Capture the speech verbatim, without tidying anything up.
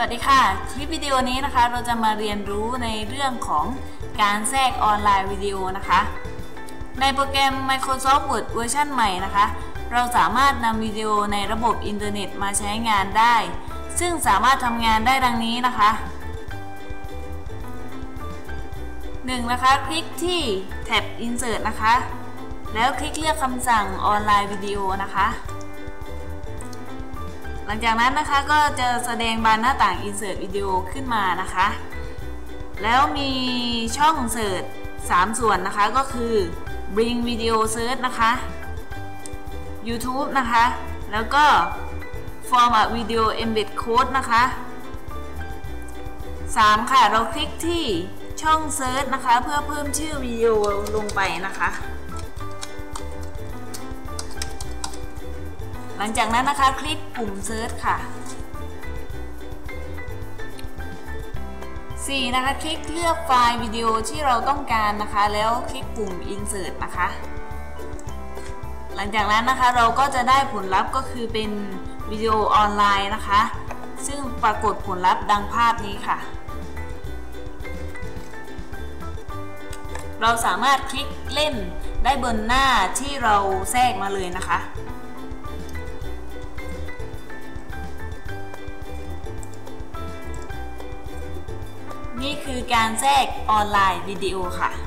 วัสดีค่ะคลิปวิดีโอนี้นะคะเราจะมาเรียนรู้ในเรื่องของการแทรกออนไลน์วิดีโอนะคะในโปรแกรม Microsoft Word เวอร์ชันใหม่นะคะเราสามารถนำวิดีโอในระบบอินเทอร์เน็ตมาใช้งานได้ซึ่งสามารถทำงานได้ดังนี้นะคะ หนึ่ง นะคะคลิกที่แท็บ Insert นะคะแล้วคลิกเลือกคำสั่งออนไลน์วิดีโอนะคะหลังจากนั้นนะคะก็จะแสดงบานหน้าต่าง Insert วิดีโอขึ้นมานะคะแล้วมีช่องเสิร์ชสามส่วนนะคะก็คือ Bring Video Search นะคะ YouTube นะคะแล้วก็ Form a Video Embed Code นะคะสาม ค่ะเราคลิกที่ช่อง Search นะคะเพื่อเพิ่มชื่อวิดีโอลงไปนะคะหลังจากนั้นนะคะคลิกปุ่ม Search ค่ะ สี่ นะคะคลิกเลือกไฟล์วิดีโอที่เราต้องการนะคะแล้วคลิกปุ่ม Insert นะคะหลังจากนั้นนะคะเราก็จะได้ผลลัพธ์ก็คือเป็นวิดีโอออนไลน์นะคะซึ่งปรากฏผลลัพธ์ดังภาพนี้ค่ะเราสามารถคลิกเล่นได้บนหน้าที่เราแทรกมาเลยนะคะนี่คือการแทรกออนไลน์วิดีโอค่ะ